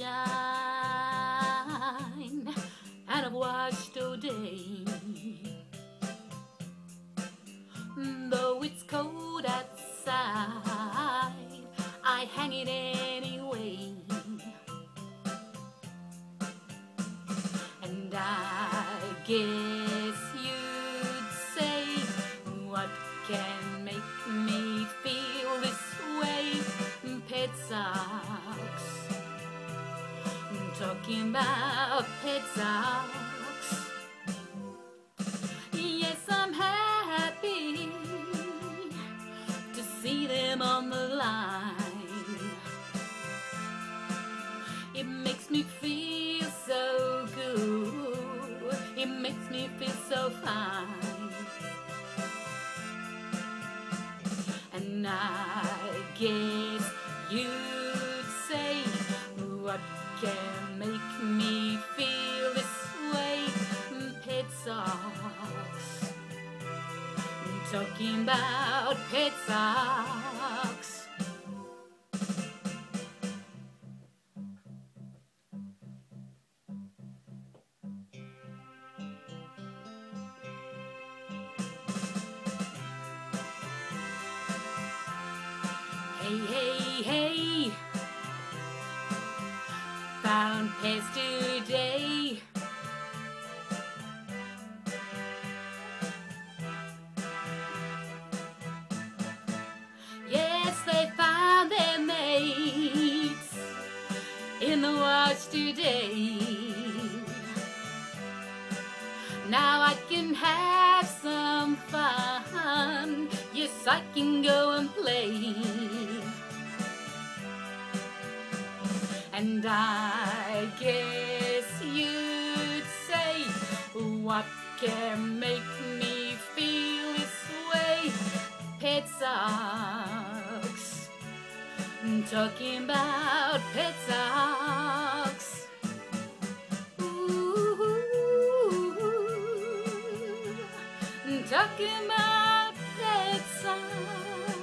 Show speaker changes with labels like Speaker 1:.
Speaker 1: sunshine, and I've watched all day. Though it's cold outside, I hang it anyway. And I guess you'd say, what can make me feel this way? Pet socks. Talking about pet socks. Yes, I'm happy to see them on the line. It makes me feel so good. It makes me feel so fine. And I guess you'd say, what can make me feel this way? Pet socks. Talking about pet socks. Hey, hey, hey, found pets today. Yes, they found their mates in the wash today. Now I can have some fun. Yes, I can go and play. And I guess you'd say, what can make me feel this way? Pet socks. Talking about pet socks. Ooh, talking about pet socks.